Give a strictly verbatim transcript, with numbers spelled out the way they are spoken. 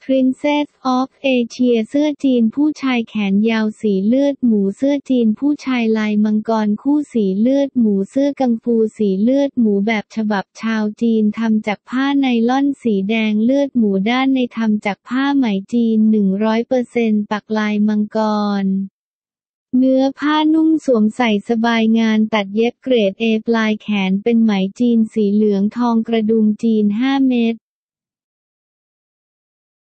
Princess of Asia เสื้อจีนผู้ชายแขนยาวสีเลือดหมูเสื้อจีนผู้ชายลายมังกรคู่สีเลือดหมูเสื้อกังฟูสีเลือดหมูแบบฉบับชาวจีนทำจากผ้าไนล่อนสีแดงเลือดหมูด้านในทำจากผ้าไหมจีน หนึ่งร้อยเปอร์เซ็นต์ ปักลายมังกรเนื้อผ้านุ่มสวมใส่สบายงานตัดเย็บเกรด เอ ปลายแขนเป็นไหมจีนสีเหลืองทองกระดุมจีนห้าเม็ด